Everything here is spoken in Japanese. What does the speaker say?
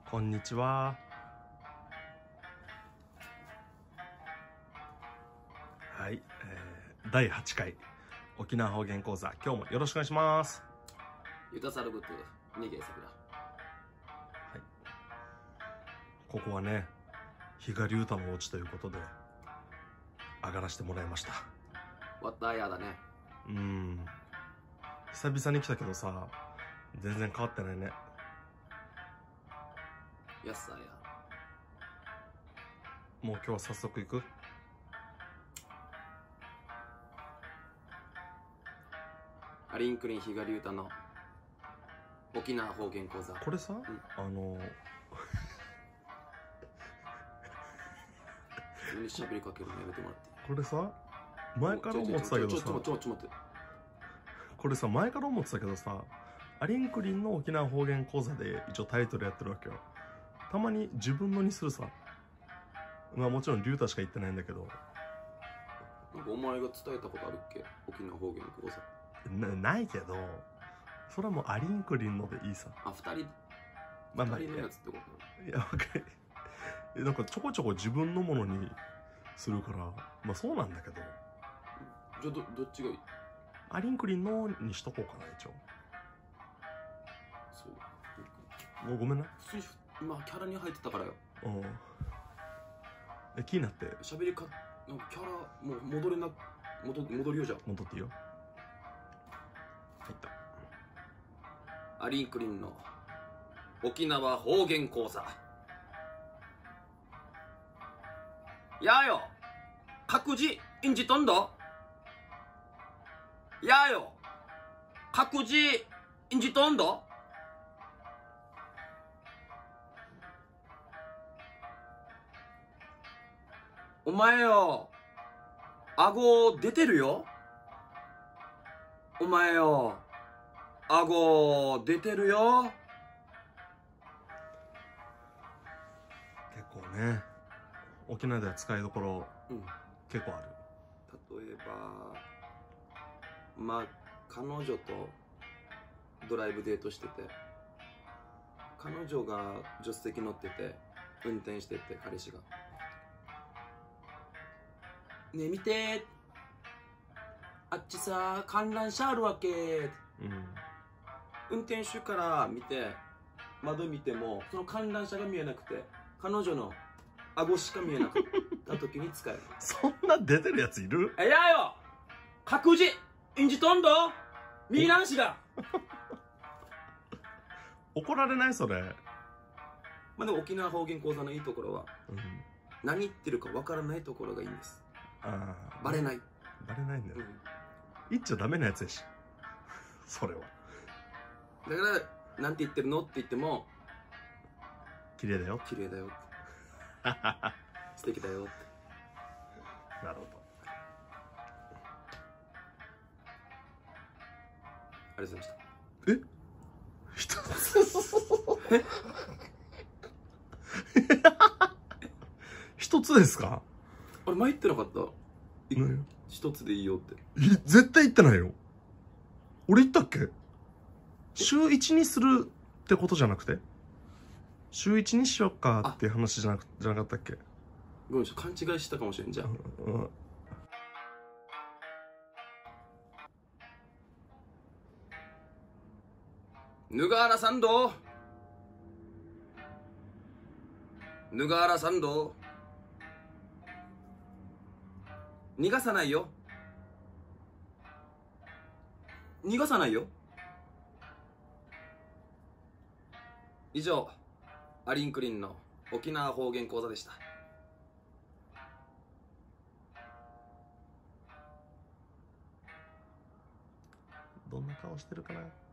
こんにちは。はい、第8回沖縄方言講座、今日もよろしくお願いします。 ユタサルブトゥニゲサビラ。 はい、ここはね、比嘉龍太のお家ということで上がらせてもらいました。 わったやだね。 久々に来たけどさ、全然変わってないね。 やっさや。 もう今日は早速行く？ アリンクリン比嘉龍太の沖縄方言講座。 これさ、 普通に喋りかけるのやめてもらっていい？ これさ、前から思ってたけどさ、 ちょっと待って。 これさ、前から思ってたけどさ、アリンクリンの沖縄方言講座で一応タイトルやってるわけよ。たまに自分のにするさ。まあもちろん龍太しか言ってないんだけど。 なんかお前が伝えたことあるっけ？沖縄方言講座。 ないけど、それはもうアリンクリンのでいいさ。 あ、二人のやつってこと？ いや、わかる。なんかちょこちょこ自分のものにするから、まあそうなんだけど。 じゃあどっちがいい？ アリンクリンのにしとこうかな、一応。 そう。 もうごめんな。 普通に今キャラに入ってたからよ。 気になって喋りか、なんかキャラもう戻りようじゃん。 戻っていいよ。入った。 アリンクリンの沖縄方言講座。やよ各自インジトンド。やよ各自インジトンド。お前よ、顎出てるよ。お前よ、顎出てるよ。 結構ね、沖縄では使いどころ、結構ある。 例えば、まあ彼女とドライブデートしてて、彼女が助手席乗ってて運転してて、彼氏がねえ見て、あっちさ観覧車あるわけ。運転手から見て窓見てもその観覧車が見えなくて、彼女の顎しか見えなかった時に使える。 そんな出てるやついる？ やよ各自インジトンドミーラン氏が怒られないそれ。 まあでも沖縄方言講座のいいところは、何言ってるかわからないところがいいんです。バレない。 バレないんだよ。言っちゃダメなやつやし。それは。 だから、なんて言ってるのって言っても、 綺麗だよ。 綺麗だよって。素敵だよって。 なるほど。 ありがとうございました。 一つ。一つですか？ あれ前言ってなかった？一つでいいよって。 絶対言ってないよ。俺言ったっけ？週1にするってことじゃなくて、週1にしよっかっていう話じゃなかったっけ？ ごめん、勘違いしたかもしれん。じゃあヌガーラサンド、ヌガーラサンド、逃がさないよ、逃がさないよ。以上、アリンクリンの沖縄方言講座でした。 どんな顔してるかな？